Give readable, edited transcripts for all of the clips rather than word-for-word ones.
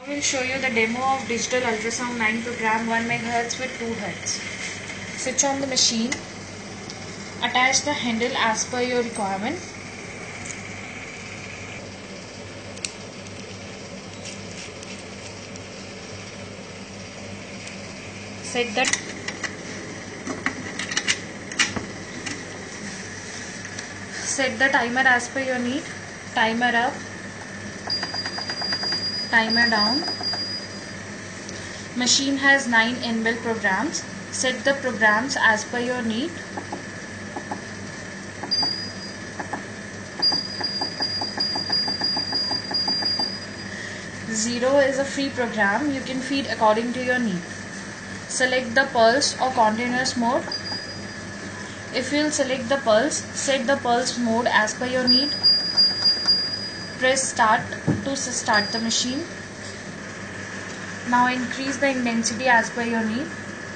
I will show you the demo of digital ultrasound 9 program 1 MHz with 2 Hz. Switch on the machine. Attach the handle as per your requirement. Set the timer as per your need. Timer up, timer down. Machine has 9 inbuilt programs. Set the programs as per your need. Zero is a free program. You can feed according to your need. Select the pulse or continuous mode. If you will select the pulse, set the pulse mode as per your need. Press start to start the machine. Now increase the intensity as per your need.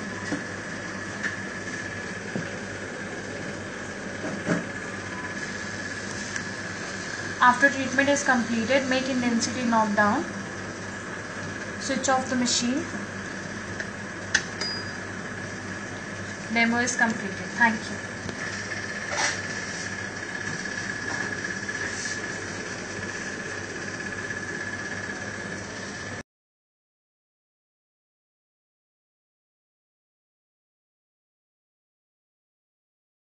After treatment is completed, make intensity knock down. Switch off the machine. Demo is completed. Thank you.